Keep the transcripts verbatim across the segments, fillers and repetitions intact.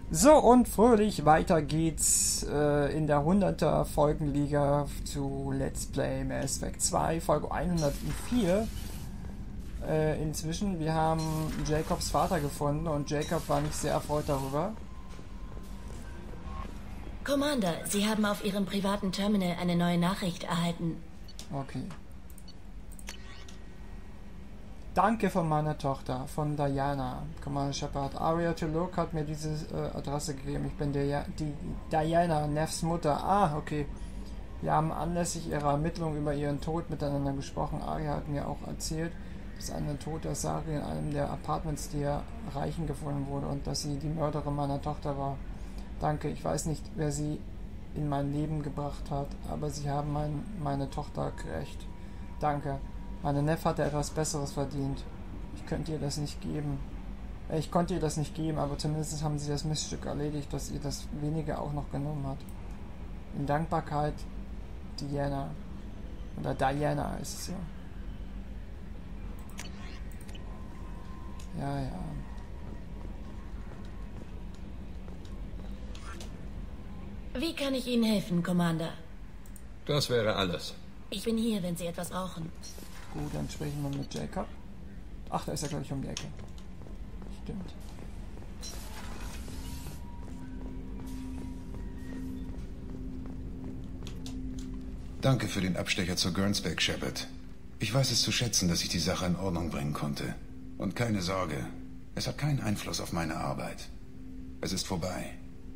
So, und fröhlich weiter geht's äh, in der hunderter Folgenliga zu Let's Play Mass Effect zwei, Folge hundertvier. Äh, inzwischen, wir haben Jacobs Vater gefunden und Jacob war nicht sehr erfreut darüber. Commander, Sie haben auf Ihrem privaten Terminal eine neue Nachricht erhalten. Okay. Danke von meiner Tochter, von Diana. Commander Shepard. Aria Tuluk hat mir diese äh, Adresse gegeben. Ich bin der, die Diana, Neffs Mutter. Ah, okay. Wir haben anlässlich ihrer Ermittlungen über ihren Tod miteinander gesprochen. Aria hat mir auch erzählt, dass eine tote Sari in einem der Apartments der Reichen gefunden wurde und dass sie die Mörderin meiner Tochter war. Danke, ich weiß nicht, wer sie in mein Leben gebracht hat, aber sie haben mein, meine Tochter gerecht. Danke. Meine Neffe hatte etwas Besseres verdient. Ich könnte ihr das nicht geben. Ich konnte ihr das nicht geben, aber zumindest haben sie das Missstück erledigt, dass ihr das wenige auch noch genommen hat. In Dankbarkeit, Diana. Oder Diana ist es ja. Ja, ja. Wie kann ich Ihnen helfen, Commander? Das wäre alles. Ich bin hier, wenn Sie etwas brauchen. Gut, dann sprechen wir mit Jacob. Ach, da ist er gleich um die Ecke. Stimmt. Danke für den Abstecher zur Gernsback, Shepard. Ich weiß es zu schätzen, dass ich die Sache in Ordnung bringen konnte. Und keine Sorge, es hat keinen Einfluss auf meine Arbeit. Es ist vorbei.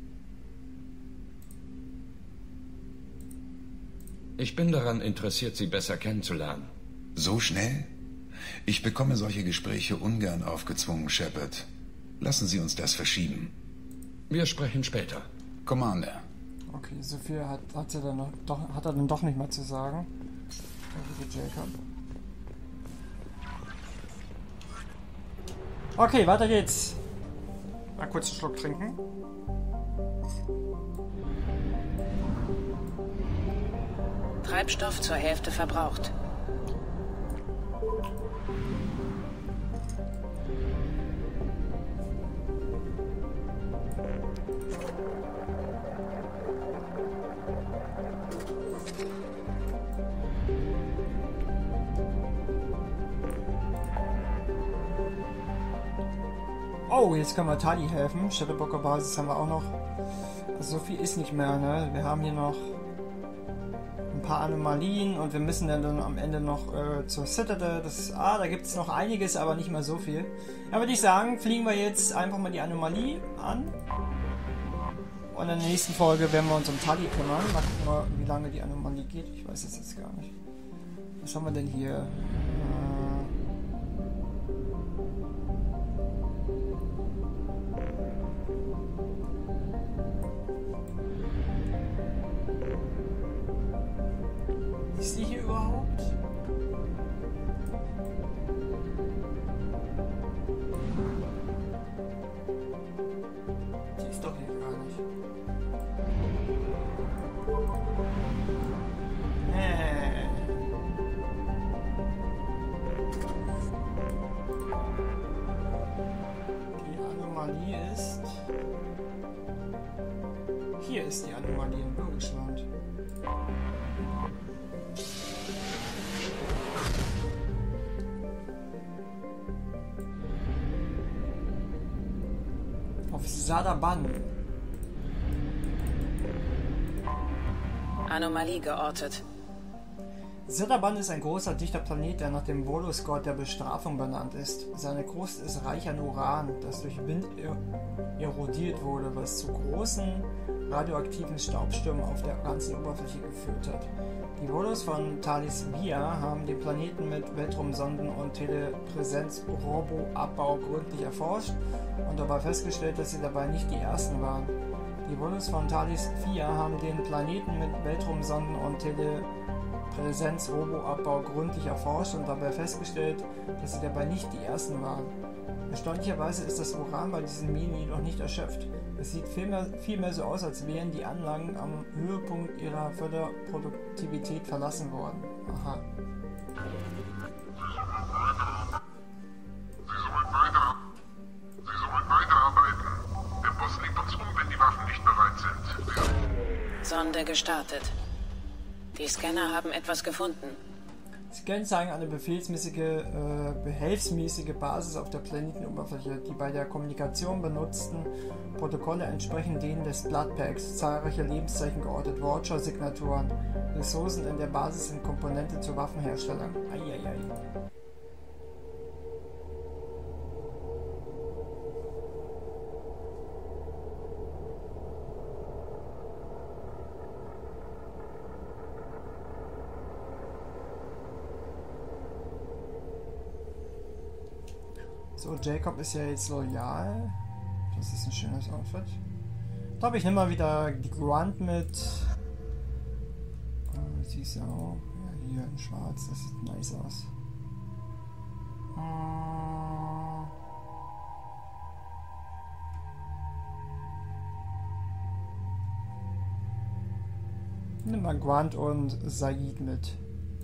Ich bin daran interessiert, Sie besser kennenzulernen. So schnell? Ich bekomme solche Gespräche ungern aufgezwungen, Shepard. Lassen Sie uns das verschieben. Wir sprechen später. Commander. Okay, so viel hat, hat, sie dann noch, doch, hat er dann doch nicht mehr zu sagen. Der Jacob. Okay, weiter geht's. Mal kurz einen Schluck trinken. Treibstoff zur Hälfte verbraucht. Oh, jetzt können wir Tali helfen. Shadowbroker Basis haben wir auch noch. Also so viel ist nicht mehr, ne? Wir haben hier noch ein paar Anomalien und wir müssen dann, dann am Ende noch äh, zur Citadel. Das, ah, da gibt es noch einiges, aber nicht mehr so viel. Ja, würde ich sagen, fliegen wir jetzt einfach mal die Anomalie an. Und in der nächsten Folge werden wir uns um Tali kümmern. Mal gucken, mal, wie lange die Anomalie geht. Ich weiß es jetzt gar nicht. Was haben wir denn hier? Äh, Ist die hier überhaupt? Die ist doch hier gar nicht. Äh. Die Anomalie ist... Hier ist die Anomalie in Bürgerschland. Auf Sadaban. Anomalie geortet. Sadaban ist ein großer, dichter Planet, der nach dem Volus-Gott der Bestrafung benannt ist. Seine Kruste ist reich an Uran, das durch Wind erodiert wurde, was zu großen radioaktiven Staubstürmen auf der ganzen Oberfläche geführt hat. Die Volus von Talis Via haben den Planeten mit Weltraumsonden und Telepräsenz-Robo-Abbau gründlich erforscht und dabei festgestellt, dass sie dabei nicht die ersten waren. Die Volus von Talis Via haben den Planeten mit Weltraumsonden und Telepräsenz-Robo-Abbau gründlich erforscht und dabei festgestellt, dass sie dabei nicht die ersten waren. Erstaunlicherweise ist das Uran bei diesen Minen jedoch nicht erschöpft. Es sieht vielmehr, vielmehr so aus, als wären die Anlagen am Höhepunkt ihrer Förderproduktivität verlassen worden. Aha. Sie sollen weiter. Sie sollen weiterarbeiten. Der Boss liegt uns um Sonde gestartet. Die Scanner haben etwas gefunden. Scan zeigen eine befehlsmäßige, äh, behelfsmäßige Basis auf der Planetenoberfläche. Die bei der Kommunikation benutzten Protokolle entsprechen denen des Bloodpacks. Zahlreiche Lebenszeichen geortet, Watcher-Signaturen. Ressourcen in der Basis sind Komponente zur Waffenherstellung. Eieiei. So, Jacob ist ja jetzt loyal. Das ist ein schönes Outfit. Ich glaube, ich nehme mal wieder die Grunt mit. Oh, sie ist ja auch ja, hier in schwarz. Das sieht nice aus. Hm. Nimm mal Grunt und Said mit.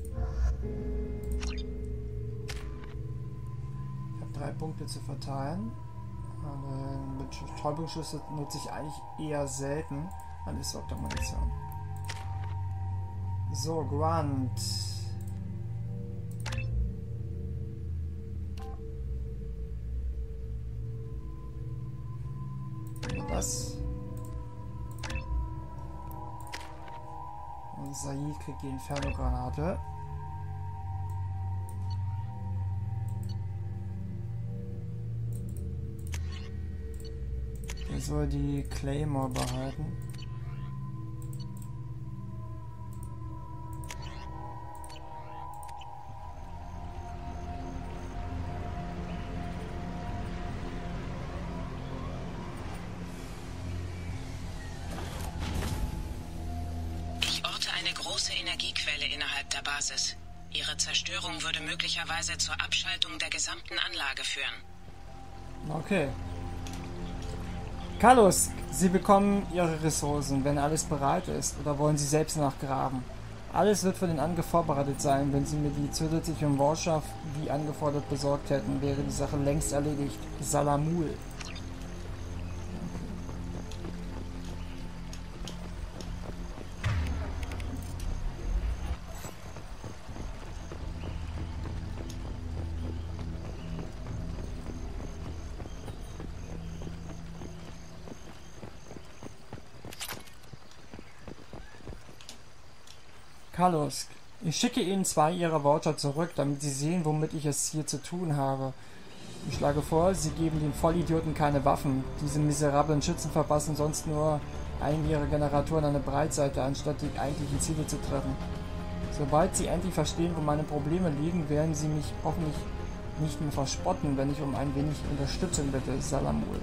Drei Punkte zu verteilen. Aber mit Täubungsschüsse nutze ich eigentlich eher selten. Dann ist auch der Munition. So, Grunt. Das. Und Said kriegt die Inferno-Granate. Er soll die Claymore behalten. Ich orte eine große Energiequelle innerhalb der Basis. Ihre Zerstörung würde möglicherweise zur Abschaltung der gesamten Anlage führen. Okay. Carlos, Sie bekommen Ihre Ressourcen, wenn alles bereit ist, oder wollen Sie selbst nachgraben? Alles wird für den Angriff vorbereitet sein. Wenn Sie mir die zusätzliche Watcher wie angefordert besorgt hätten, wäre die Sache längst erledigt. Salamul. Carlos, ich schicke Ihnen zwei Ihrer Voucher zurück, damit Sie sehen, womit ich es hier zu tun habe. Ich schlage vor, Sie geben den Vollidioten keine Waffen. Diese miserablen Schützen verpassen sonst nur einem ihrer Generatoren eine Breitseite, anstatt die eigentlichen Ziele zu treffen. Sobald Sie endlich verstehen, wo meine Probleme liegen, werden Sie mich hoffentlich nicht mehr verspotten, wenn ich um ein wenig Unterstützung bitte, Salamul.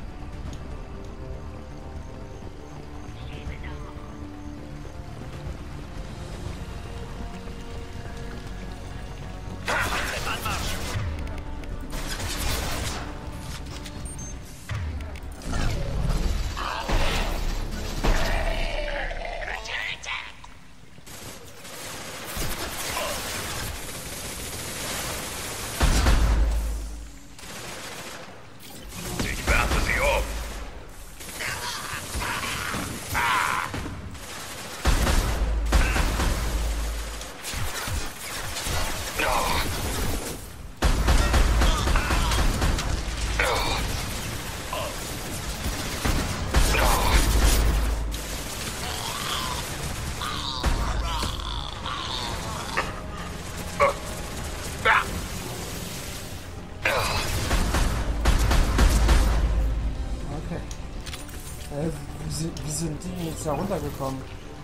Wie sind die jetzt da runtergekommen?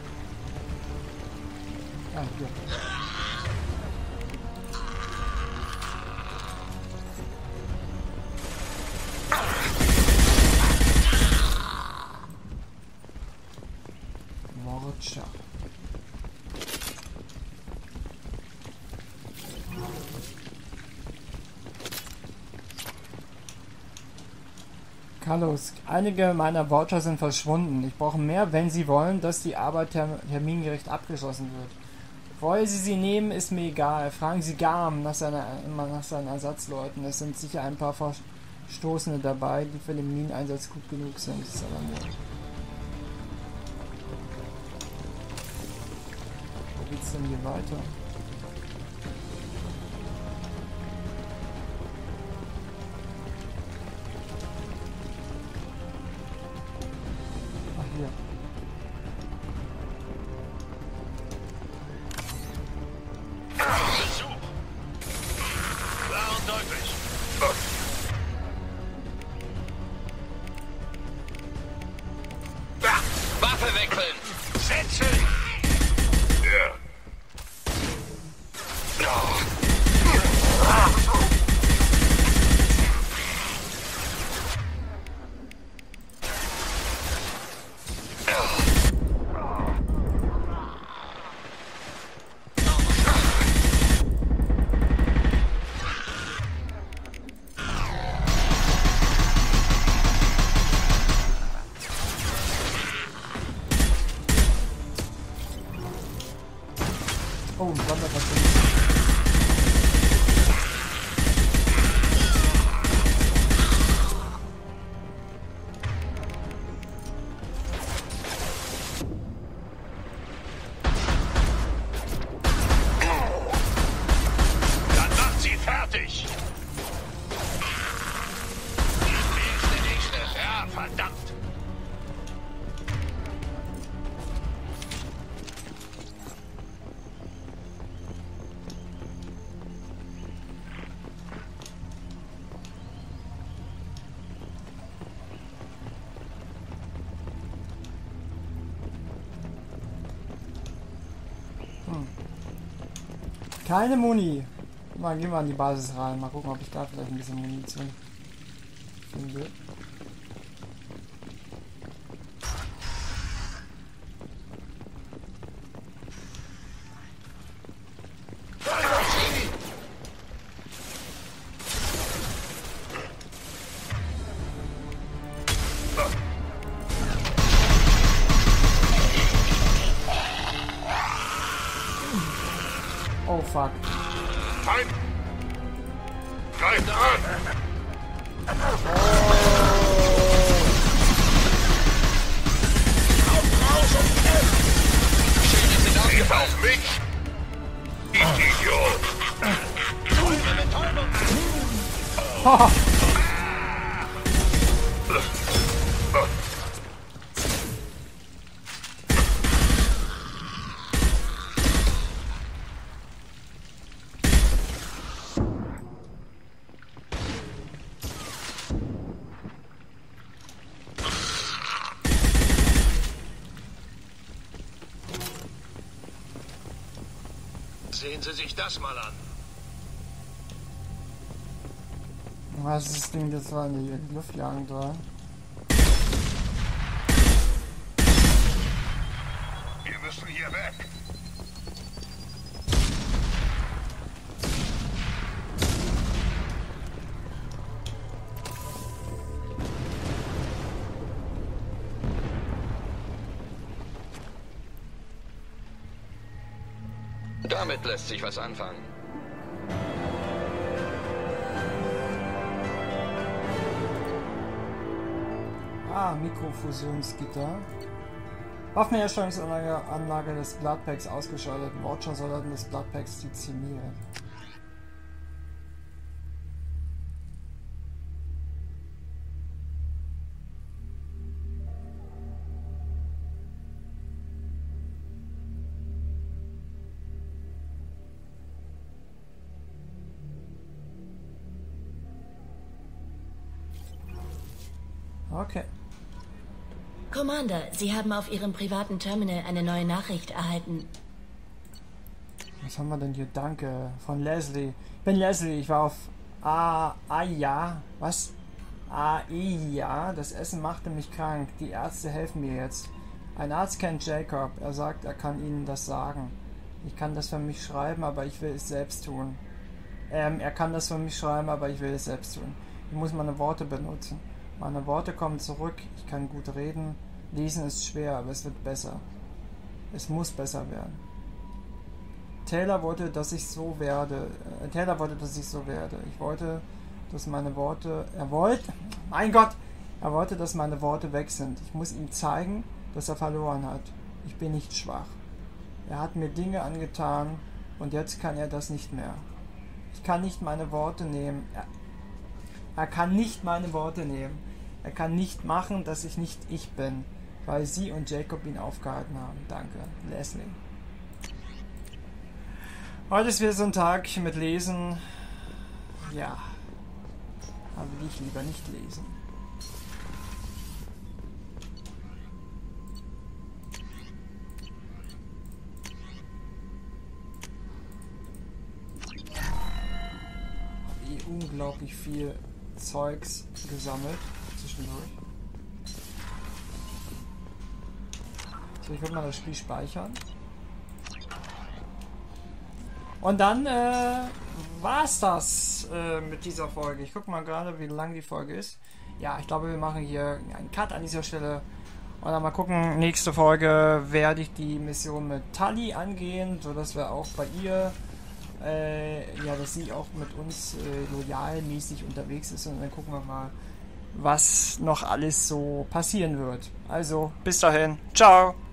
Ah, hier. Watcher. Carlos, einige meiner Voucher sind verschwunden. Ich brauche mehr, wenn Sie wollen, dass die Arbeit term termingerecht abgeschlossen wird. Wollen Sie sie nehmen, ist mir egal. Fragen Sie Garm nach, seiner, nach seinen Ersatzleuten. Es sind sicher ein paar Verstoßene dabei, die für den Mineneinsatz gut genug sind. Wo geht's denn hier weiter? Ach, hier. Besuch! Klar und deutlich. Waffe wechseln! Setzen! Ja. Oh, ein Sonderpaket. Dann macht sie fertig! Wer ist der Nächste? Ja, verdammt! Keine Muni. Mal gehen wir an die Basis rein. Mal gucken, ob ich da vielleicht ein bisschen Munition finde. Oh fuck. Feind! Greift an! Schieß auf mich! Idiot! Haha. Sehen Sie sich das mal an. Was ist das Ding, das war in die Luft jagen da? Wir müssen hier weg. Damit lässt sich was anfangen. Ah, Mikrofusionsgitter. Waffenherstellungsanlage Anlage des Bloodpacks ausgeschaltet. Watcher-Soldaten des Bloodpacks dezimiert. Okay. Commander, Sie haben auf Ihrem privaten Terminal eine neue Nachricht erhalten. Was haben wir denn hier? Danke. Von Leslie. Ich bin Leslie. Ich war auf A... Aya. Was? Aya. Das Essen machte mich krank. Die Ärzte helfen mir jetzt. Ein Arzt kennt Jacob. Er sagt, er kann Ihnen das sagen. Ich kann das für mich schreiben, aber ich will es selbst tun. Ähm, er kann das für mich schreiben, aber ich will es selbst tun. Ich muss meine Worte benutzen. Meine Worte kommen zurück. Ich kann gut reden. Lesen ist schwer, aber es wird besser. Es muss besser werden. Taylor wollte, dass ich so werde. Äh, Taylor wollte, dass ich so werde. Ich wollte, dass meine Worte... Er wollte... Mein Gott! Er wollte, dass meine Worte weg sind. Ich muss ihm zeigen, dass er verloren hat. Ich bin nicht schwach. Er hat mir Dinge angetan und jetzt kann er das nicht mehr. Ich kann nicht meine Worte nehmen. Er, er kann nicht meine Worte nehmen. Er kann nicht machen, dass ich nicht ich bin, weil sie und Jacob ihn aufgehalten haben. Danke, Leslie. Heute ist wieder so ein Tag mit Lesen. Ja, aber will ich lieber nicht lesen. Wie unglaublich viel Zeugs gesammelt zwischendurch. So, ich würde mal das Spiel speichern. Und dann äh, war's das äh, mit dieser Folge. Ich gucke mal gerade, wie lang die Folge ist. Ja, ich glaube, wir machen hier einen Cut an dieser Stelle. Und dann mal gucken, nächste Folge werde ich die Mission mit Tully angehen, sodass wir auch bei ihr, äh, ja, dass sie auch mit uns äh, loyalmäßig unterwegs ist. Und dann gucken wir mal, was noch alles so passieren wird. Also, bis dahin. Ciao!